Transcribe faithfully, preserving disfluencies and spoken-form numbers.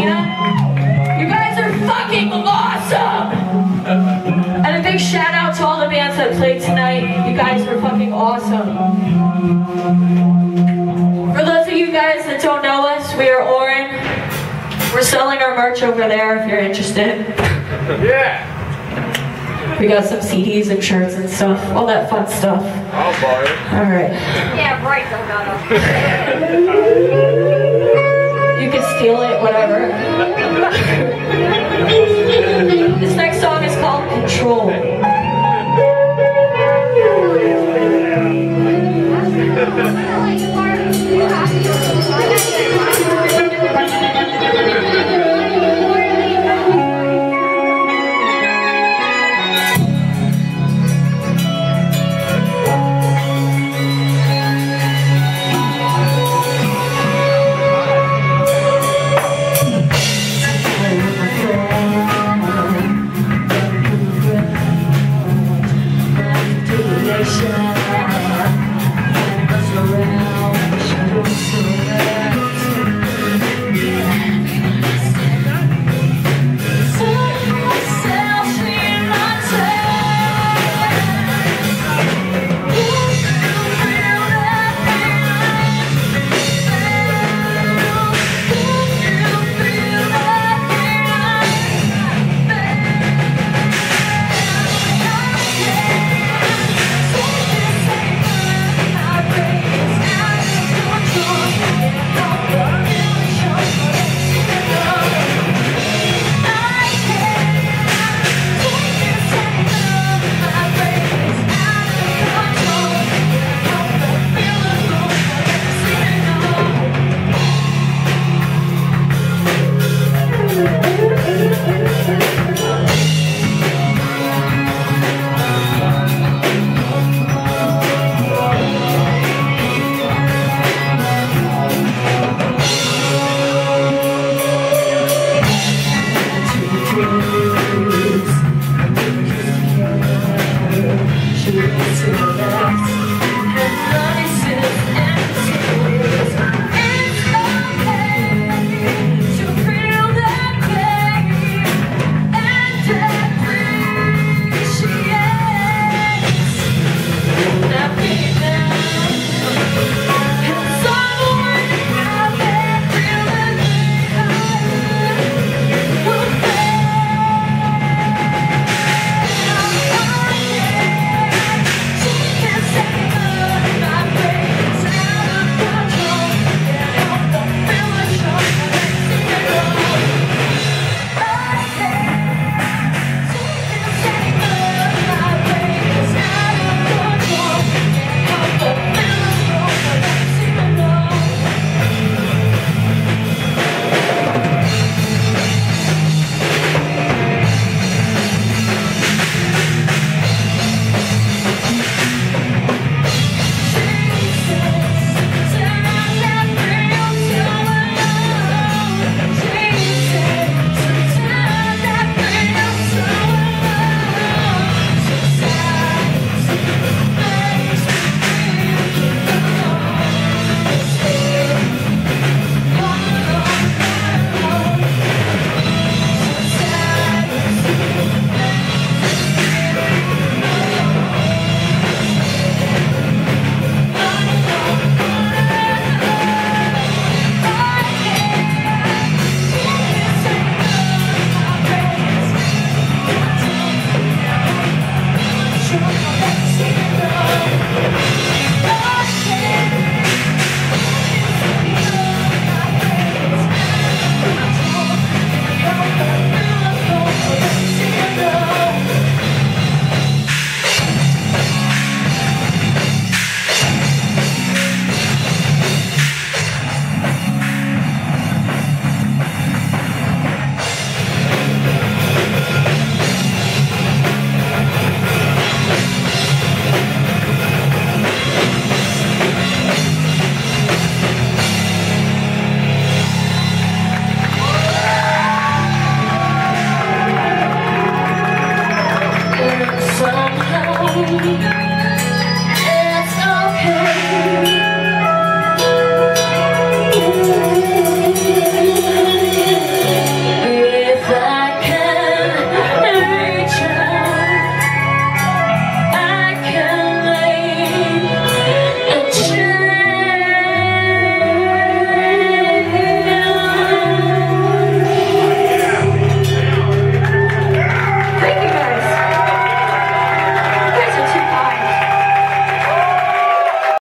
Medina. You guys are fucking awesome! And a big shout out to all the bands that played tonight. You guys are fucking awesome. For those of you guys that don't know us, we are Aurin. We're selling our merch over there if you're interested. Yeah! We got some C Ds and shirts and stuff, all that fun stuff. I'll buy it. Alright. Yeah, right, don't gotta. You can steal it, whatever. This next song is called Control. Nation.